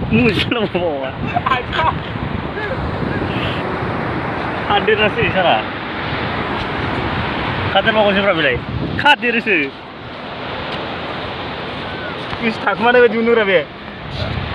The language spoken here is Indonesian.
Muslim bawa. Hadir nasi sana. Kader mau kau bilai. Hadir sih. Is tak mana be junur be.